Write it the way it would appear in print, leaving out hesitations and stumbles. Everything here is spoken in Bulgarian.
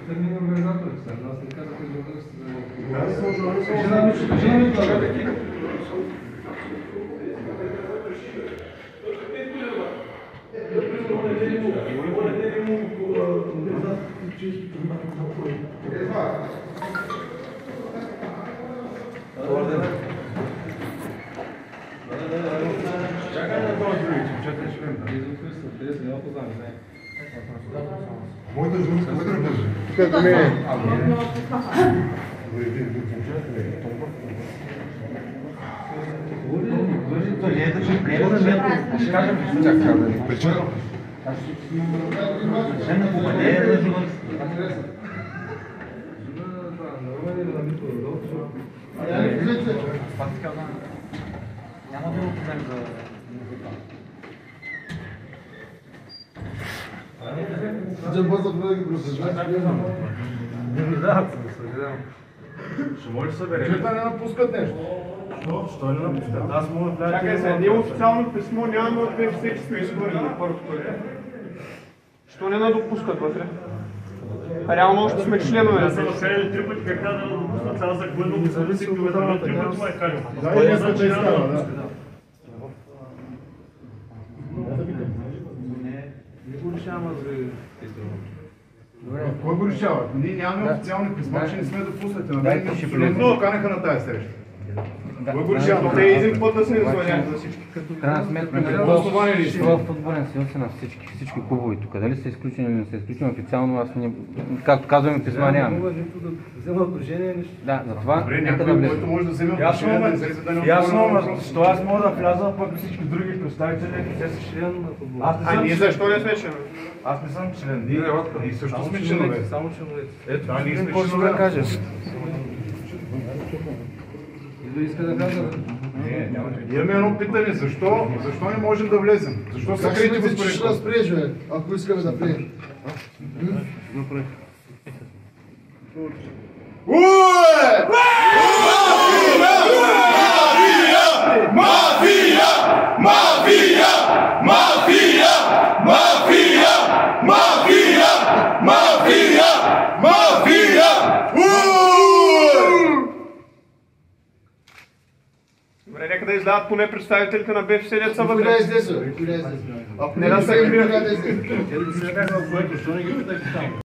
термини организаторите са. Аз не казах журналистите. Жена ми това. Чакай да този други, че четеш време. Тези няма познани, не. Моята жена се държи. Като ми е. Ще кажем, че тя казва да ни причина. Жена попадение на журналистите. Няма да го проблем за музика. Ще може да събере. Чета не напускат нещо. Що не напускат? Аз мога да вляза. Чакай се, ние официално писмо нямаме от БФС, че сме изхвърли на първото. Що не надопускат вътре? Реално още сме членове. Аз съм разкарали 3 пъти как да допуснат сега за глъдно, да зависи от това, 3 пъти ме е карал. Да, и не се изкара, да. Не го решавам за Добре, кой го решава? Ние нямаме официални писма, че не сме допуснати. На мен ми поканаха на тази среща. Кой го решава? Те един път да се звънят за всички. В крайна сметка, това футболен съюз е на всички клубове тук. Дали са изключени или не са изключени официално, аз не... Както казваме, писма нямам. Не мога нито да взема отношение, нищо. Да, затова Добре, нека да някой, влезе. който може да вземе отношение, да излезе да не Ясно, отговори на но въпроса. защо аз мога да вляза, пък всички други представители, те са член на футбол. А ние защо не сме членове? Аз не съм член. Ние също сме членове. Само членовете. Ето, Да, ние сме какво ще членове. да кажеш? Или иска да кажа? Имаме едно питане, защо не можем да влезем? Защо са крити Ще господин? разприеш, бе, ако искаме да влезем. Добре, нека да издават поне представителите на БФС деца Коля вътре. излезе, бе, коля излезе. Ако Не да се крие. коля да излезе. Те да се бяха в което, що не ги питах там?